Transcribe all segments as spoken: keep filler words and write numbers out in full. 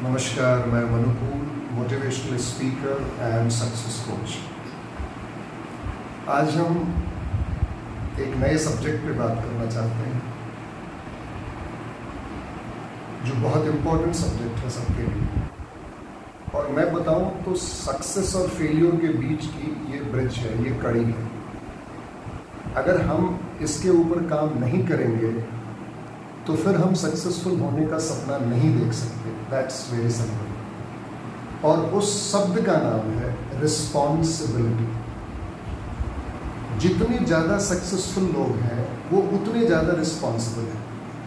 नमस्कार, मैं Manukul, motivational speaker and success coach. आज हम एक नए सब्जेक्ट पे बात करना चाहते हैं जो बहुत इम्पोर्टेंट सब्जेक्ट है सबके लिए। और मैं बताऊं तो सक्सेस और फेलियर के बीच की ये ब्रिज है, ये कड़ी है। अगर हम इसके ऊपर काम नहीं करेंगे तो फिर हम सक्सेसफुल होने का सपना नहीं देख सकते। That's very simple. और उस शब्द का नाम है रिस्पॉन्सिबिलिटी। जितने ज़्यादा सक्सेसफुल लोग हैं वो उतने ज़्यादा रिस्पॉन्सिबल हैं।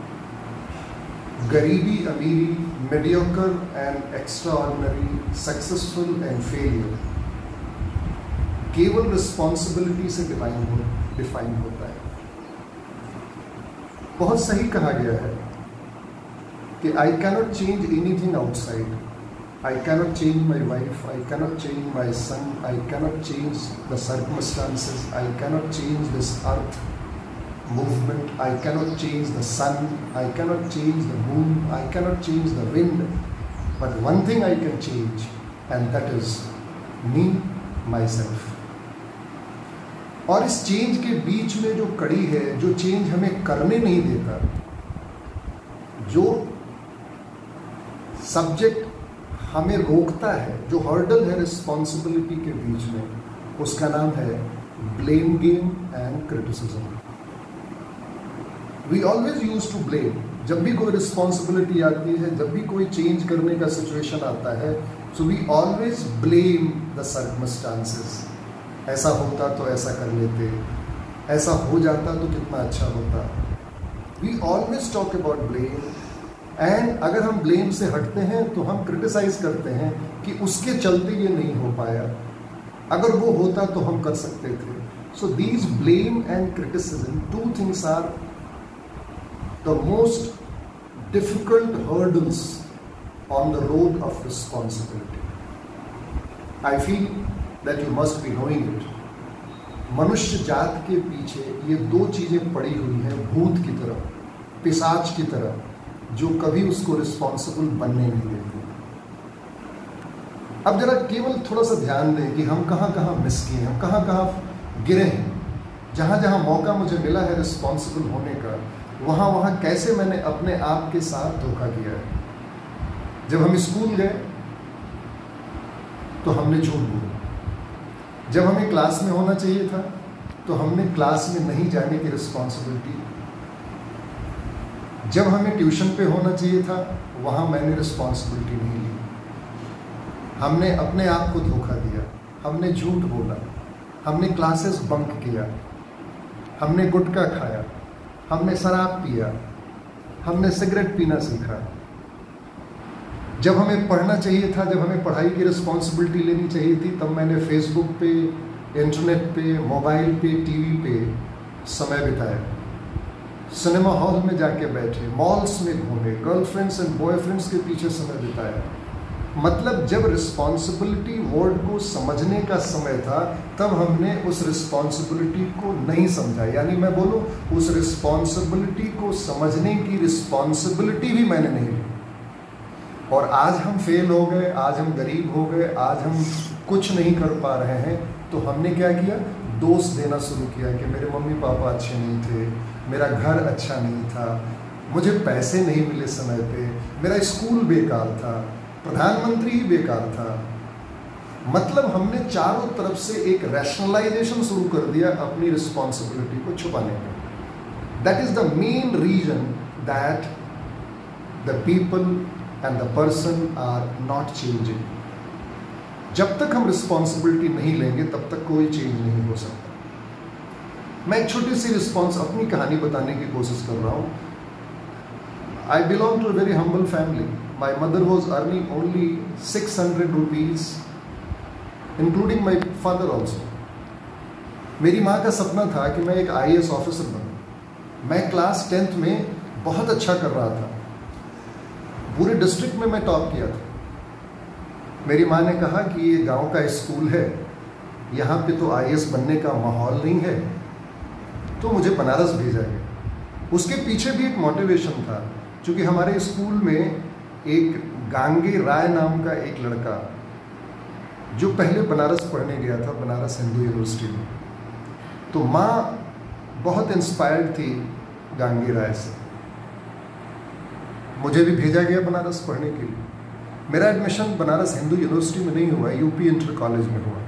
गरीबी, अमीरी, mediocre and extraordinary, successful and failure केवल रिस्पॉन्सिबिलिटी से डिफाइन हो डिफाइन होता है। बहुत सही कहा गया है कि I cannot change anything outside. I cannot change my wife, I cannot change my son, I cannot change the circumstances, I cannot change this earth movement, I cannot change the sun, I cannot change the moon, I cannot change the wind, but one thing I can change, and that is me, myself. और इस change के बीच में जो कड़ी है, जो change हमें करने नहीं देता, जो सब्जेक्ट हमें रोकता है, जो हर्डल है रिस्पॉन्सिबिलिटी के बीच में, उसका नाम है blame game and criticism. We always use to blame. जब भी कोई रिस्पॉन्सिबिलिटी आती है, जब भी कोई चेंज करने का सिचुएशन आता है, so we always blame the circumstances. ऐसा होता तो ऐसा कर लेते, ऐसा हो जाता तो कितना अच्छा होता। We always talk about blame, and अगर हम ब्लेम से हटते हैं तो हम क्रिटिसाइज करते हैं कि उसके चलते ये नहीं हो पाया, अगर वो होता तो हम कर सकते थे। So these blame and criticism, two things are the most difficult hurdles on the road of responsibility. I feel that you must be knowing it. मनुष्य जात के पीछे ये दो चीजें पड़ी हुई हैं, भूत की तरह, पिशाच की तरह, जो कभी उसको रिस्पॉन्सिबल बनने नहीं देते। अब जरा केवल थोड़ा सा ध्यान दें कि हम कहाँ कहाँ मिस किए हैं, हम कहाँ कहाँ गिरे हैं। जहाँ जहाँ मौका मुझे मिला है रिस्पॉन्सिबल होने का, वहाँ वहाँ कैसे मैंने अपने आप के साथ धोखा किया है। जब हम स्कूल गए तो हमने झूठ बोला। जब हमें क्लास में होना चाहिए था तो हमने क्लास में नहीं जाने की रिस्पॉन्सिबिलिटी। जब हमें ट्यूशन पे होना चाहिए था वहाँ मैंने रिस्पॉन्सिबिलिटी नहीं ली। हमने अपने आप को धोखा दिया, हमने झूठ बोला, हमने क्लासेस बंक किया, हमने गुटखा खाया, हमने शराब पिया, हमने सिगरेट पीना सीखा। जब हमें पढ़ना चाहिए था, जब हमें पढ़ाई की रिस्पॉन्सिबिलिटी लेनी चाहिए थी, तब मैंने फेसबुक पे, इंटरनेट पे, मोबाइल पे, टीवी पे समय बिताया। सिनेमा हॉल में जाके बैठे, मॉल्स में घूमे, गर्लफ्रेंड्स एंड बॉयफ्रेंड्स के पीछे समय बिताया। मतलब जब रिस्पॉन्सिबिलिटी वर्ड को समझने का समय था, तब हमने उस रिस्पॉन्सिबिलिटी को नहीं समझा। यानी मैं बोलूँ, उस रिस्पॉन्सिबिलिटी को समझने की रिस्पॉन्सिबिलिटी भी मैंने नहीं ली। और आज हम फेल हो गए, आज हम गरीब हो गए, आज हम कुछ नहीं कर पा रहे हैं, तो हमने क्या किया? दोष देना शुरू किया कि मेरे मम्मी पापा अच्छे नहीं थे, मेरा घर अच्छा नहीं था, मुझे पैसे नहीं मिले समय पे, मेरा स्कूल बेकार था, प्रधानमंत्री ही बेकार था। मतलब हमने चारों तरफ से एक रैशनलाइजेशन शुरू कर दिया अपनी रिस्पॉन्सिबिलिटी को छुपाने का। That is the main reason that the people and the person are not changing. जब तक हम रिस्पॉन्सिबिलिटी नहीं लेंगे तब तक कोई चेंज नहीं हो सकता। मैं एक छोटी सी रिस्पॉन्स अपनी कहानी बताने की कोशिश कर रहा हूँ। I belong to a very humble family. My mother was earning only six hundred rupees, including my father also. मेरी माँ का सपना था कि मैं एक आई ए एस ऑफिसर बनूँ। मैं क्लास टेंथ में बहुत अच्छा कर रहा था, पूरे डिस्ट्रिक्ट में मैं टॉप किया था। मेरी माँ ने कहा कि ये गांव का स्कूल है, यहाँ पे तो आई ए एस बनने का माहौल नहीं है, तो मुझे बनारस भेजा गया। उसके पीछे भी एक मोटिवेशन था, क्योंकि हमारे स्कूल में एक गांगी राय नाम का एक लड़का जो पहले बनारस पढ़ने गया था, बनारस हिंदू यूनिवर्सिटी में। तो माँ बहुत इंस्पायर्ड थी गांगी राय से, मुझे भी भेजा गया बनारस पढ़ने के लिए। मेरा एडमिशन बनारस हिंदू यूनिवर्सिटी में नहीं हुआ, यूपी इंटर कॉलेज में हुआ।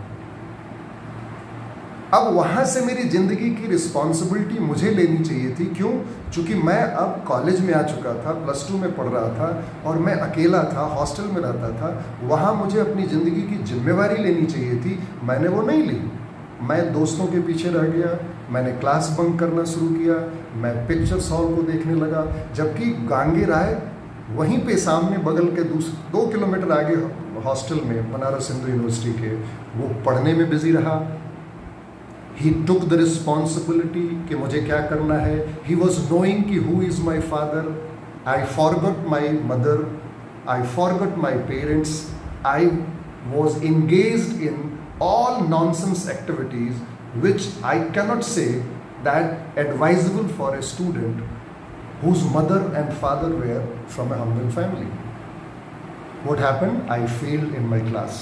अब वहाँ से मेरी ज़िंदगी की रिस्पॉन्सिबिलिटी मुझे लेनी चाहिए थी। क्यों? क्योंकि मैं अब कॉलेज में आ चुका था, प्लस टू में पढ़ रहा था और मैं अकेला था, हॉस्टल में रहता था। वहाँ मुझे अपनी ज़िंदगी की जिम्मेवारी लेनी चाहिए थी, मैंने वो नहीं ली। मैं दोस्तों के पीछे रह गया, मैंने क्लास बंक करना शुरू किया, मैं पिक्चर्स हॉल को देखने लगा। जबकि गांगी राय वहीं पे सामने बगल के दूस दो किलोमीटर आगे हॉस्टल में बनारस हिंदू यूनिवर्सिटी के, वो पढ़ने में बिजी रहा। He took the responsibility कि मुझे क्या करना है। He was knowing कि who is my father. I forgot my mother. I forgot my parents. I was engaged in all nonsense activities which I cannot say that advisable for a student whose mother and father were from a humble family. What happened? I failed in my class.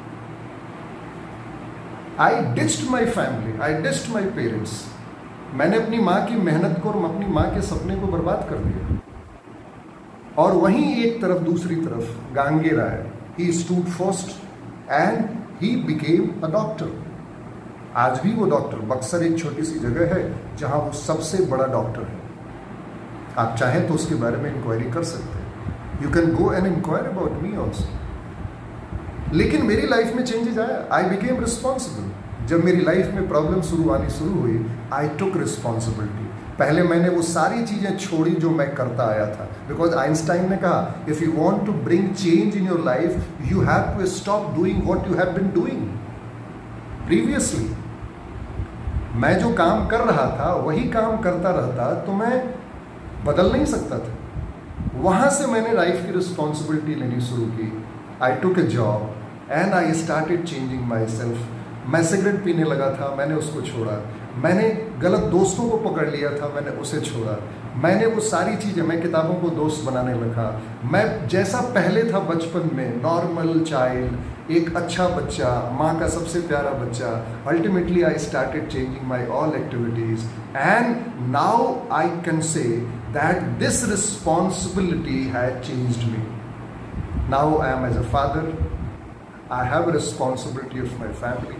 I ditched my family, I ditched my parents. मैंने अपनी माँ की मेहनत को और अपनी माँ के सपने को बर्बाद कर दिया। और वहीं एक तरफ दूसरी तरफ गांगी राय, he stood first and he became a doctor. आज भी वो डॉक्टर, बक्सर एक छोटी सी जगह है जहाँ वो सबसे बड़ा डॉक्टर है। आप चाहें तो उसके बारे में इंक्वायरी कर सकते हैं। You can go and inquire about me also. लेकिन मेरी लाइफ में चेंजेस आया, आई बिकेम रिस्पॉन्सिबल। जब मेरी लाइफ में प्रॉब्लम शुरू आनी शुरू हुई, आई टुक रिस्पॉन्सिबिलिटी। पहले मैंने वो सारी चीज़ें छोड़ी जो मैं करता आया था, बिकॉज आइंस्टाइन ने कहा if you want to bring change in your life you have to stop doing what you have been doing previously. मैं जो काम कर रहा था वही काम करता रहता तो मैं बदल नहीं सकता था। वहाँ से मैंने लाइफ की रिस्पॉन्सिबिलिटी लेनी शुरू की। I took a job and I started changing myself. मैं सिगरेट पीने लगा था, मैंने उसको छोड़ा। मैंने गलत दोस्तों को पकड़ लिया था, मैंने उसे छोड़ा। मैंने वो सारी चीज़ें, मैं किताबों को दोस्त बनाने लगा। मैं जैसा पहले था बचपन में, नॉर्मल चाइल्ड, एक अच्छा बच्चा, माँ का सबसे प्यारा बच्चा, ultimately I started changing my all activities and now I can say that this responsibility has changed me. Now I am as a father, I have a responsibility of my family,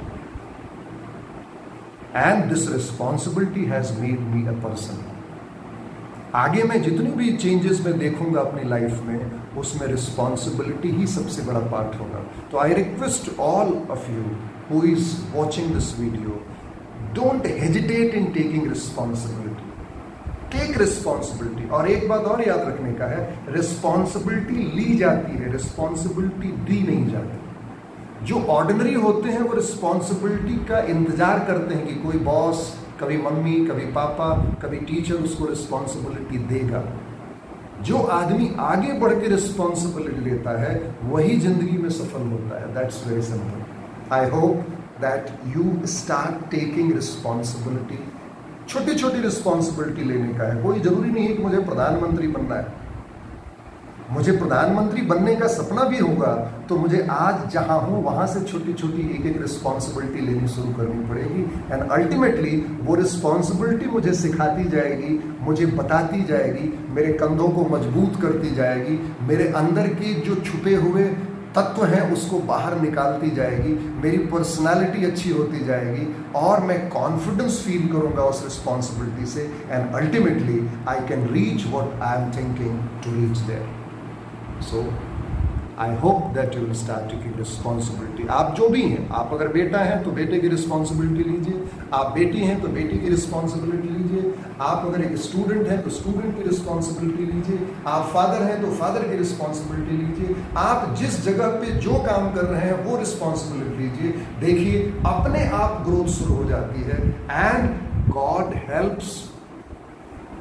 and this responsibility has made me a person. आगे मैं जितनी भी changes मैं देखूंगा अपनी life में, उसमें responsibility ही सबसे बड़ा पार्ट होगा। तो I request all of you who is watching this video, don't hesitate in taking responsibility, take responsibility. और एक बात और याद रखने का है, रिस्पॉन्सिबिलिटी ली जाती है, रिस्पॉन्सिबिलिटी दी नहीं जाती। जो ऑर्डिनरी होते हैं वो रिस्पॉन्सिबिलिटी का इंतजार करते हैं कि कोई बॉस, कभी मम्मी, कभी पापा, कभी टीचर उसको रिस्पॉन्सिबिलिटी देगा। जो आदमी आगे बढ़ के रिस्पॉन्सिबिलिटी लेता है वही जिंदगी में सफल होता है। That's very simple. I hope that you start taking responsibility. छोटी छोटी रिस्पॉन्सिबिलिटी लेने का है। कोई जरूरी नहीं है कि मुझे प्रधानमंत्री बनना है। मुझे प्रधानमंत्री बनने का सपना भी होगा तो मुझे आज जहां हूं वहां से छोटी छोटी एक एक रिस्पॉन्सिबिलिटी लेनी शुरू करनी पड़ेगी। एंड अल्टीमेटली वो रिस्पॉन्सिबिलिटी मुझे सिखाती जाएगी, मुझे बताती जाएगी, मेरे कंधों को मजबूत करती जाएगी, मेरे अंदर के जो छुपे हुए तत्व हैं उसको बाहर निकालती जाएगी, मेरी पर्सनालिटी अच्छी होती जाएगी और मैं कॉन्फिडेंस फील करूंगा उस रिस्पॉन्सिबिलिटी से। And ultimately I can reach what I am thinking to reach there. So I hope that you will start taking responsibility. आप जो भी हैं, आप अगर बेटा हैं तो बेटे की रिस्पॉन्सिबिलिटी लीजिए, आप बेटी हैं तो बेटी की रिस्पॉन्सिबिलिटी लीजिए, आप अगर एक स्टूडेंट हैं तो स्टूडेंट की रिस्पॉन्सिबिलिटी लीजिए, आप फादर हैं तो फादर की रिस्पॉन्सिबिलिटी लीजिए, आप जिस जगह पे जो काम कर रहे हैं वो रिस्पॉन्सिबिलिटी लीजिए। देखिए अपने आप ग्रोथ शुरू हो जाती है। And God helps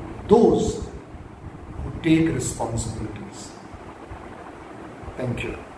those who take responsibilities. Thank you.